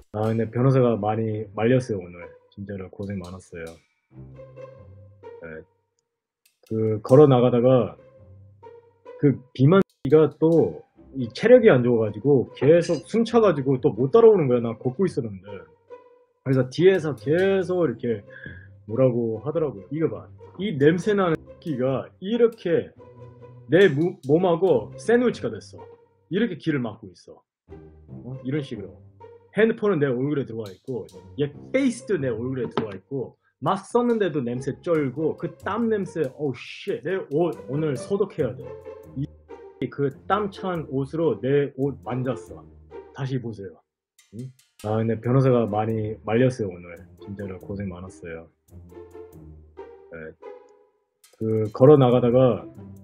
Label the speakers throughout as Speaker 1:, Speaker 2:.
Speaker 1: 근데 변호사가 많이 말렸어요, 오늘. 진짜로 고생 많았어요. 네. 걸어 나가다가, 비만이가 또, 이 체력이 안 좋아가지고, 계속 숨차가지고 또 못 따라오는 거야. 나 걷고 있었는데. 그래서 뒤에서 계속 이렇게 뭐라고 하더라고요. 이거 봐. 이 냄새나는 기가 이렇게 내 몸하고 샌드위치가 됐어. 이렇게 길을 막고 있어. 이런 식으로. 핸드폰은 내 얼굴에 들어와 있고, 얘 페이스도 내 얼굴에 들어와 있고, 막 썼는데도 냄새 쩔고, 그 땀 냄새, 어우, 쉣. 내 옷 오늘 소독해야 돼. 그 땀 찬 옷으로 내 옷 만졌어. 다시 보세요. 응? 근데 변호사가 많이 말렸어요, 오늘. 진짜로 고생 많았어요. 네. 걸어 나가다가,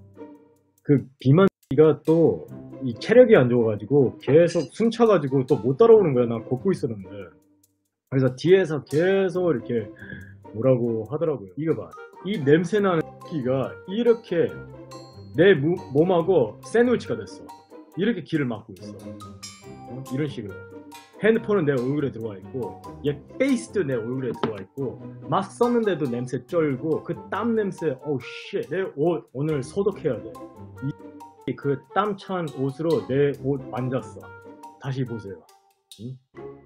Speaker 1: 비만이가 또, 이 체력이 안 좋아가지고, 계속 숨차가지고 또 못 따라오는 거야. 나 걷고 있었는데. 그래서 뒤에서 계속 이렇게 뭐라고 하더라고요. 이거 봐. 이 냄새나는 기가 이렇게 내 몸하고 샌드위치가 됐어. 이렇게 길을 막고 있어. 이런 식으로. 핸드폰은 내 얼굴에 들어와 있고, 얘 페이스도 내 얼굴에 들어와 있고, 막 썼는데도 냄새 쩔고, 그 땀 냄새, 어우, 쉣. 내 옷 오늘 소독해야 돼. 그 땀 찬 옷으로 내 옷 만졌어. 다시 보세요. 응?